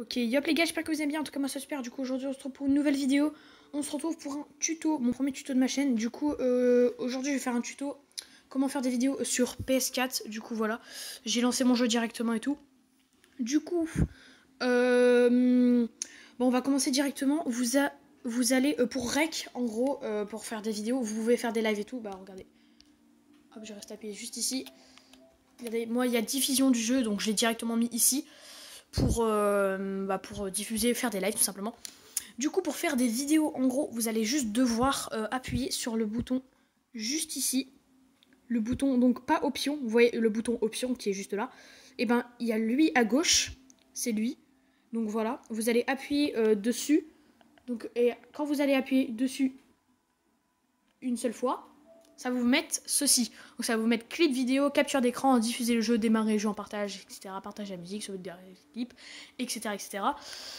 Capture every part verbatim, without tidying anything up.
Ok, yop les gars, j'espère que vous aimez bien. En tout cas, moi ça super. Du coup, aujourd'hui, on se retrouve pour une nouvelle vidéo. On se retrouve pour un tuto, mon premier tuto de ma chaîne. Du coup, euh, aujourd'hui, je vais faire un tuto comment faire des vidéos sur P S quatre. Du coup, voilà, j'ai lancé mon jeu directement et tout. Du coup, euh, bon, on va commencer directement. Vous, a, vous allez euh, pour rec, en gros, euh, pour faire des vidéos. Vous pouvez faire des lives et tout. Bah, regardez. Hop, je reste appuyé juste ici. Regardez, moi, il y a diffusion du jeu, donc je l'ai directement mis ici. Pour, euh, bah pour diffuser, faire des lives tout simplement. Du coup, pour faire des vidéos, en gros, vous allez juste devoir euh, appuyer sur le bouton juste ici. Le bouton, donc pas option, vous voyez le bouton option qui est juste là. Et ben, il y a lui à gauche, c'est lui. Donc voilà, vous allez appuyer euh, dessus. Donc, et quand vous allez appuyer dessus une seule fois, ça va vous mettre ceci. Donc ça va vous mettre clip vidéo, capture d'écran, diffuser le jeu, démarrer le jeu en partage, et cetera. Partage la musique, sauver des clips, et cetera et cetera.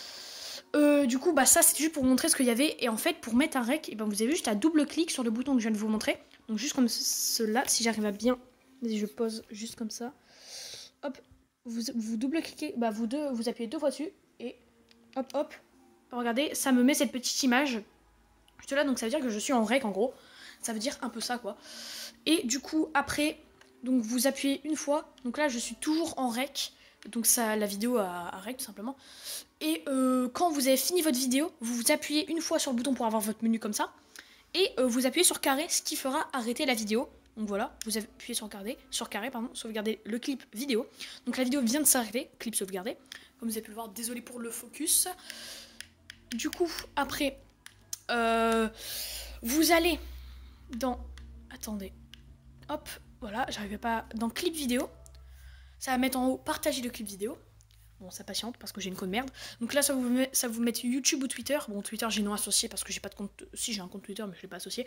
Euh, du coup, bah ça c'est juste pour vous montrer ce qu'il y avait. Et en fait, pour mettre un rec, et ben, vous avez juste à double-clic sur le bouton que je viens de vous montrer. Donc juste comme cela, si j'arrive à bien... Vas-y, je pose juste comme ça. Hop, vous, vous double-cliquez, bah vous, deux, vous appuyez deux fois dessus. Et hop, hop. Regardez, ça me met cette petite image. Juste là, donc ça veut dire que je suis en rec en gros. Ça veut dire un peu ça quoi. Et du coup après, donc vous appuyez une fois. Donc là je suis toujours en rec. Donc ça, la vidéo à, à rec tout simplement. Et euh, quand vous avez fini votre vidéo, vous vous appuyez une fois sur le bouton pour avoir votre menu comme ça. Et euh, vous appuyez sur carré, ce qui fera arrêter la vidéo. Donc voilà, vous appuyez sur carré, sur carré pardon, sauvegarder le clip vidéo. Donc la vidéo vient de s'arrêter, clip sauvegardé. Comme vous avez pu le voir, désolé pour le focus. Du coup après, euh, vous allez dans... Attendez. Hop, voilà, j'arrivais pas... Dans clip vidéo, ça va mettre en haut partager le clip vidéo. Bon, ça patiente parce que j'ai une code merde. Donc là, ça vous met, ça vous met YouTube ou Twitter. Bon, Twitter, j'ai non associé parce que j'ai pas de compte... Si, j'ai un compte Twitter, mais je l'ai pas associé.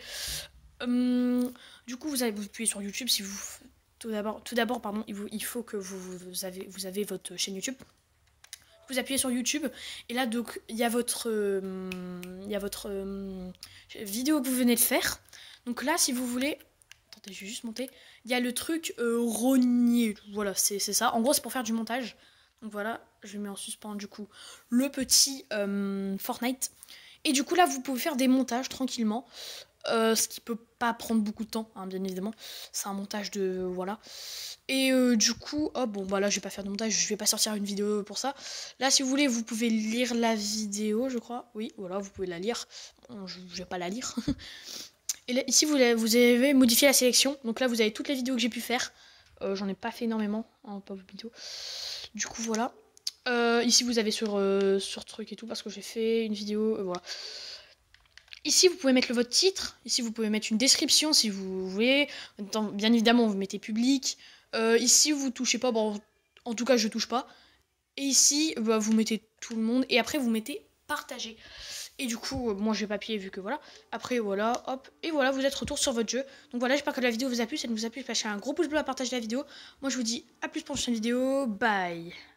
Hum, du coup, vous allez vous appuyer sur YouTube si vous... Tout d'abord, tout d'abord, pardon, il, vous, il faut que vous, vous, avez, vous avez votre chaîne YouTube. Vous appuyez sur YouTube et là donc il y a votre euh, il y a votre euh, vidéo que vous venez de faire. Donc là si vous voulez, attendez, je vais juste monter. Il y a le truc euh, rogner. Voilà, c'est ça. En gros c'est pour faire du montage. Donc voilà, je mets en suspens du coup le petit euh, Fortnite. Et du coup là vous pouvez faire des montages tranquillement. Euh, ce qui peut pas prendre beaucoup de temps, hein, bien évidemment. C'est un montage de... Voilà. Et euh, du coup, hop, bon, bah là, je vais pas faire de montage, je vais pas sortir une vidéo pour ça. Là, si vous voulez, vous pouvez lire la vidéo, je crois. Oui, voilà, vous pouvez la lire. Bon, je, je vais pas la lire. Et là, ici, vous, vous avez modifié la sélection. Donc là, vous avez toutes les vidéos que j'ai pu faire. Euh, J'en ai pas fait énormément, hein, pas vos vidéos. Du coup, voilà. Euh, ici, vous avez sur, euh, sur truc et tout, parce que j'ai fait une vidéo, euh, voilà. Ici, vous pouvez mettre le, votre titre. Ici, vous pouvez mettre une description si vous voulez. Bien évidemment, vous mettez public. Euh, ici, vous touchez pas. Bon, en tout cas, je touche pas. Et ici, bah, vous mettez tout le monde. Et après, vous mettez partager. Et du coup, euh, moi, je vais pas appuyer vu que voilà. Après, voilà, hop. Et voilà, vous êtes retour sur votre jeu. Donc voilà, j'espère que la vidéo vous a plu. Si elle vous a plu, lâchez un gros pouce bleu à partager la vidéo. Moi, je vous dis à plus pour une prochaine vidéo. Bye.